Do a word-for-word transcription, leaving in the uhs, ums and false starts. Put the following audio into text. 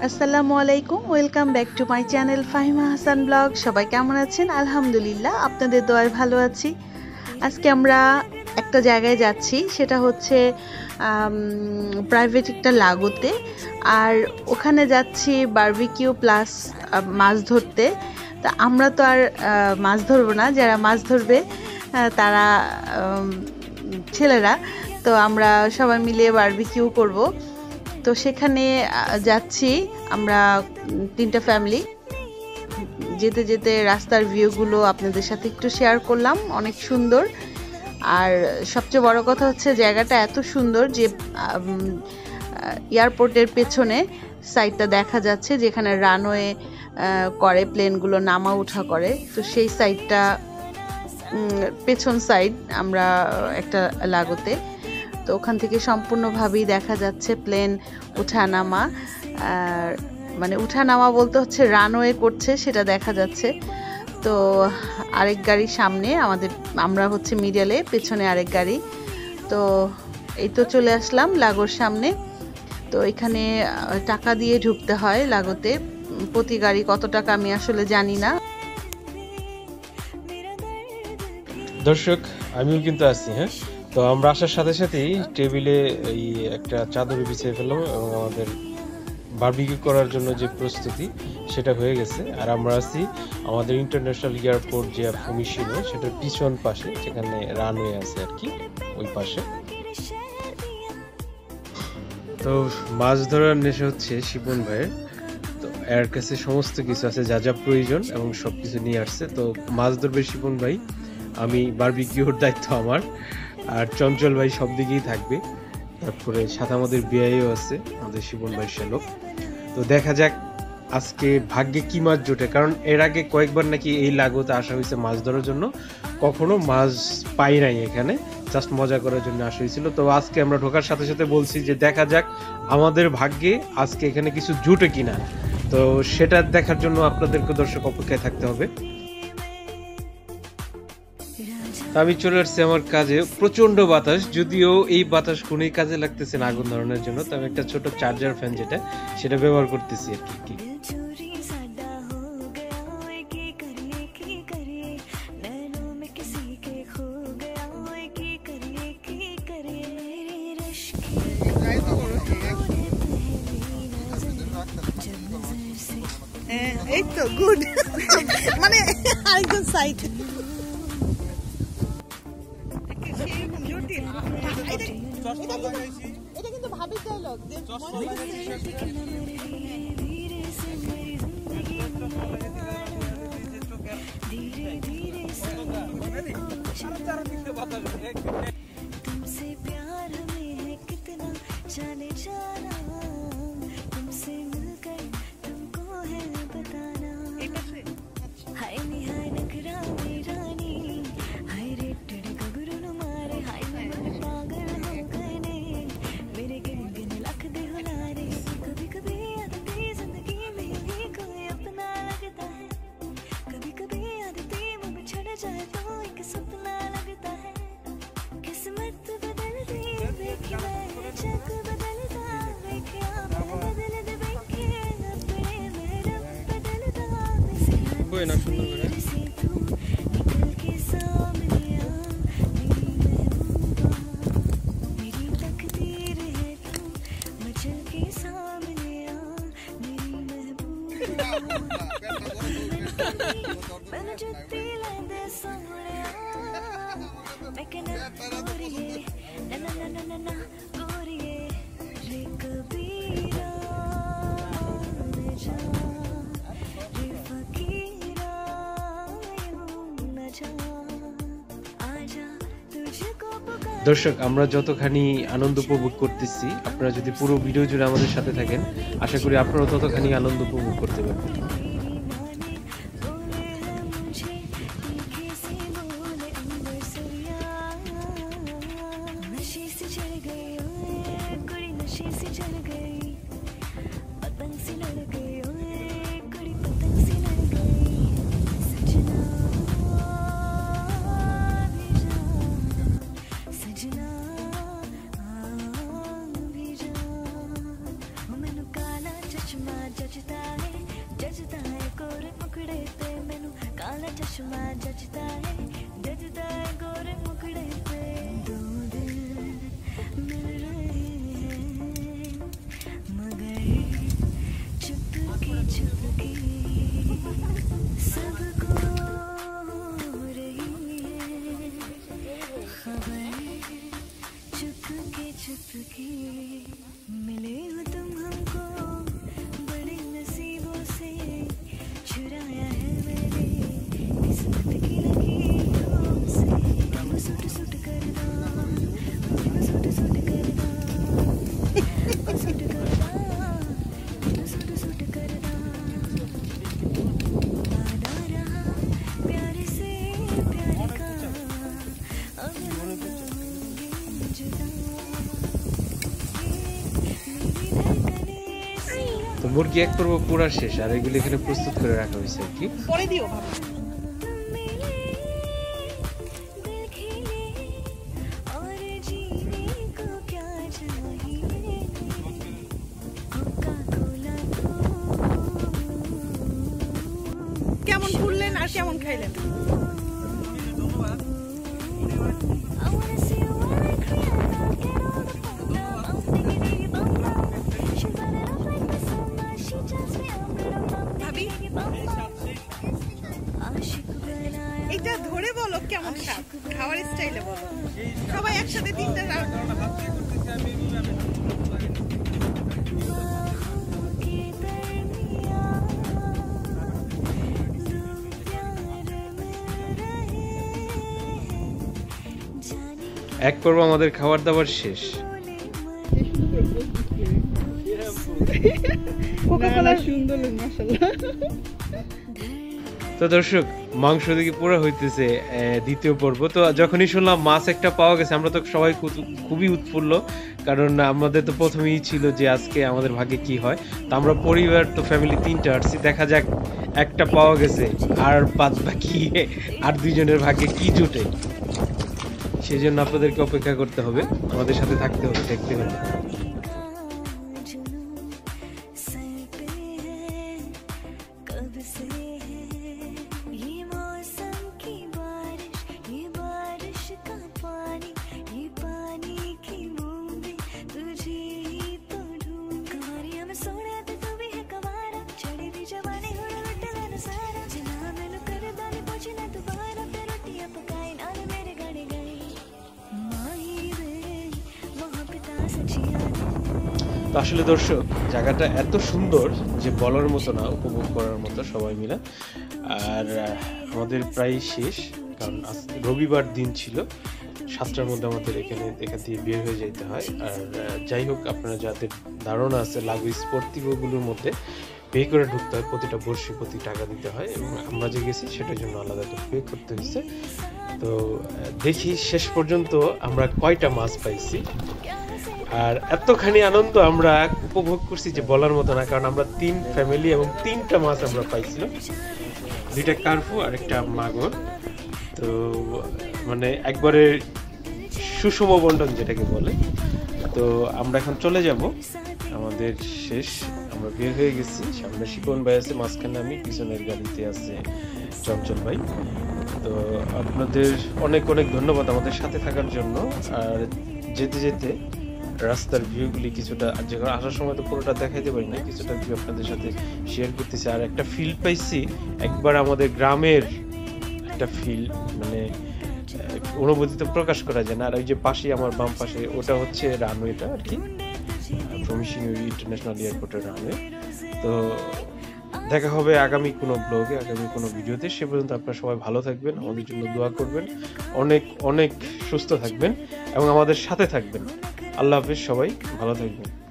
আসসালামু আলাইকুম, welcome back to my channel Fahima Hasan vlog. সবাই কেমন আছেন? আলহামদুলিল্লাহ, আপনাদের দোয়ায় ভালো আছি। আজকে আমরা একটা জায়গায় যাচ্ছি, সেটা হচ্ছে প্রাইভেট একটা লাগোতে। আর ওখানে যাচ্ছি বারবিকিউ প্লাস মাছ ধরতে। তা আমরা তো আর মাছ ধরবো না, যারা মাছ ধরবে তারা ছেলেরা, তো আমরা সবাই মিলে বারবিকিউ করব। তো সেখানে যাচ্ছি আমরা তিনটা ফ্যামিলি। যেতে যেতে রাস্তার ভিউগুলো আপনাদের সাথে একটু শেয়ার করলাম, অনেক সুন্দর। আর সবচেয়ে বড় কথা হচ্ছে জায়গাটা এত সুন্দর যে এয়ারপোর্টের পেছনে সাইডটা দেখা যাচ্ছে, যেখানে রানওয়ে করে, প্লেনগুলো নামা ওঠা করে। তো সেই সাইডটা পেছন সাইড আমরা একটা লাগোতে। তো ওখান থেকে সম্পূর্ণভাবেই দেখা যাচ্ছে প্লেন উঠানামা, আর মানে উঠানামা বলতে হচ্ছে রানওয়ে করছে, সেটা দেখা যাচ্ছে। তো আরেক গাড়ি সামনে, আমাদের আমরা হচ্ছে মিডলে, পেছনে আরেক গাড়ি। তো এই তো চলে আসলাম লাগোর সামনে। তো এখানে টাকা দিয়ে ঢুকতে হয় লাগোতে, প্রতি গাড়ি কত টাকা আমি আসলে জানি না। দর্শক, আমিও কিন্তু আছি। হ্যাঁ, তো আমরা আসার সাথে সাথেই টেবিলে এই একটা চাদর বিছিয়ে ফেললাম এবং আমাদের বারবিকিউ করার জন্য যে প্রস্তুতি সেটা হয়ে গেছে। আর আমরা আছি আমাদের ইন্টারন্যাশনাল এয়ারপোর্ট যে ফুমিশিল, সেটার পিছন পাশে, যেখানে রানওয়ে আছে আর কি, ওই পাশে। তো মাছ ধরার নেশা হচ্ছে শিপন ভাইয়ের। তো এর কাছে সমস্ত কিছু আছে, যা যা প্রয়োজন, এবং সব কিছু নিয়ে আসছে। তো মাছ ধরবে শিপন ভাই, আমি বারবিকিউর দায়িত্ব আমার, আর চঞ্চল ভাই সব দিকেই থাকবে। তারপরে সাথে আমাদের বিআইও আছে, আমাদের শিবন ভাই শ্যালক। তো দেখা যাক আজকে ভাগ্যে কি মাছ জোটে, কারণ এর আগে কয়েকবার নাকি এই লাগোতে আসা হয়েছে মাছ ধরার জন্য, কখনো মাছ পাই নাই এখানে, জাস্ট মজা করার জন্য আসা হয়েছিল। তো আজকে আমরা ঢোকার সাথে সাথে বলছি যে দেখা যাক আমাদের ভাগ্যে আজকে এখানে কিছু জুটে কিনা। তো সেটা দেখার জন্য আপনাদেরকে দর্শক অপেক্ষায় থাকতে হবে। আমি চলে আসছি আমার কাজে। প্রচন্ড বাতাস, যদিও এই বাতাস কোনই কাজে লাগতেছে না আগুন ধরানোর জন্য। তো আমি একটা ছোট চার্জার ফ্যান যেটা সেটা ব্যবহার করতেছি আর কি। এই তো গুড, মানে আরেকজন সাইড। এটা কিন্তু ভাবি ডায়লগ যে तुमसे प्यार हमें है कितना, जाने जाना तुमसे मिलकर तुमको है बताना। हाय निहाय नखरा रानी, हाय रे टेढ़े गगरू न मारे, हाय मैं पागल हो गए ने, मेरे गिन गिन लख दे हुलारे। कभी कभी आदती जिंदगी में ही कोई अपना लगता है, कभी कभी आदती मुझ छड़ जाए तो एक सपना लगता है। किस्मत बदलती देखी मैं, जग बदलता देखिया मैं, बदल दे बेखे अपने मेरा बदलता कोई ना सुन रहा है। निकल के सामने आ मेरी महबूबा, मेरी तकदीर है तू, मचल के सामने आ मेरी महबूबा। मैंने जुत्ती लेंदे सोहणिया, मैं कहना गोरिए ना ना ना ना ना गोरिए, रे कबीरा रे जा, रे फकीरा यूं न जा, आजा तुझको पुकार। দর্শক, আমরা যতখানি আনন্দ উপভোগ করতেছি, আপনারা যদি পুরো ভিডিও জুড়ে আমাদের সাথে থাকেন, আশা করি আপনারা ততখানি আনন্দ উপভোগ করতে পারবেন। काला चश्मा जचता है जचता है गोरे मुखड़े पे मैनू काला चश्मा जचता है जचता है गोरे मुखड़े पे दो दिल मिल रहे हैं मगर चुपके चुपके सबको रही है खबर चुपके चुपके मिले हो तुम हमको बड़े नसीबों से चुराया है मैंने किस्मत की लकीरों से हम सुट सुट करना हम सुट सुट करना हम सुट करना हम सुट सुट करना वादा रहा प्यार से प्यार का अब हम होंगे जुदा তো মুরগি এক পর্ব পুরা শেষ আর এগুলো এখানে প্রস্তুত করে রাখা হয়েছে আর কি পরে দিও কেমন ফুললেন আর কেমন খাইলেন এটা ধরে বলো কেমন স্বাদ খাওয়ার স্টাইলে বলো সবাই একসাথে তিনটা এক পর্ব আমাদের খাবার দাবার শেষ কোকা-কোলা সুন্দর মাশাআল্লাহ তো দর্শক মাংস দিকে পুরো হইতেছে দ্বিতীয় পর্ব তো যখনই শুনলাম মাছ একটা পাওয়া গেছে আমরা তো সবাই খুবই উৎফুল্ল কারণ আমাদের তো প্রথমেই ছিল যে আজকে আমাদের ভাগ্যে কি হয় তো আমরা পরিবার তো ফ্যামিলি তিনটা আসছি দেখা যাক একটা পাওয়া গেছে আর বাদ বাকি আর দুইজনের ভাগ্যে কি জুটে সেই জন্য আপনাদেরকে অপেক্ষা করতে হবে আমাদের সাথে থাকতে হবে দেখতে হবে তো আসলে দর্শক জায়গাটা এত সুন্দর যে বলার মতো না উপভোগ করার মতো সবাই মিলে আর আমাদের প্রায় শেষ কারণ রবিবার দিন ছিল সাতটার মধ্যে আমাদের এখানে এখান থেকে বের হয়ে যেতে হয় আর যাই হোক আপনারা যাদের ধারণা আছে লাগু স্পোর্টিভগুলোর মধ্যে পে করে ঢুকতে হয় প্রতিটা বর্ষে প্রতি টাকা দিতে হয় এবং আমরা যে গেছি সেটার জন্য আলাদা তো পে করতে হয়েছে তো দেখি শেষ পর্যন্ত আমরা কয়টা মাছ পাইছি আর এতখানি আনন্দ আমরা উপভোগ করছি যে বলার মতো না কারণ আমরা তিন ফ্যামিলি এবং তিনটা মাছ আমরা পাইছিলাম দুইটা কার্পু আর একটা মাগুর তো মানে একবারে সুষম বন্টন যেটাকে বলে তো আমরা এখন চলে যাব আমাদের শেষ আমরা বের হয়ে গেছি সামনে শিপন ভাই আছে মাঝখানে আমি পিছনের গাড়িতে আছে চঞ্চল ভাই তো আপনাদের অনেক অনেক ধন্যবাদ আমাদের সাথে থাকার জন্য আর যেতে যেতে রাস্তার ভিউগুলি কিছুটা যেখানে আসার সময় তো পুরোটা দেখাইতে পারি না কিছুটা ভিউ আপনাদের সাথে শেয়ার করতেছি আর একটা ফিল পাইছি একবার আমাদের গ্রামের একটা ফিল মানে অনুভূতি তো প্রকাশ করা যায় না আর ওই যে পাশে আমার বাম পাশে ওটা হচ্ছে রানওয়েটা আর কি প্রমিশনারি ইন্টারন্যাশনাল এয়ারপোর্টের রানওয়ে তো দেখা হবে আগামী কোনো ব্লগে আগামী কোনো ভিডিওতে সে পর্যন্ত আপনারা সবাই ভালো থাকবেন আমাদের জন্য দোয়া করবেন অনেক অনেক সুস্থ থাকবেন এবং আমাদের সাথে থাকবেন আল্লাহ হাফেজ সবাই ভালো থাকবেন